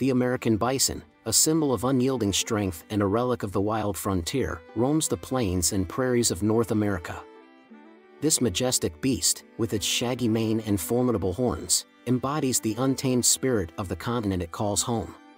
The American bison, a symbol of unyielding strength and a relic of the wild frontier, roams the plains and prairies of North America. This majestic beast, with its shaggy mane and formidable horns, embodies the untamed spirit of the continent it calls home.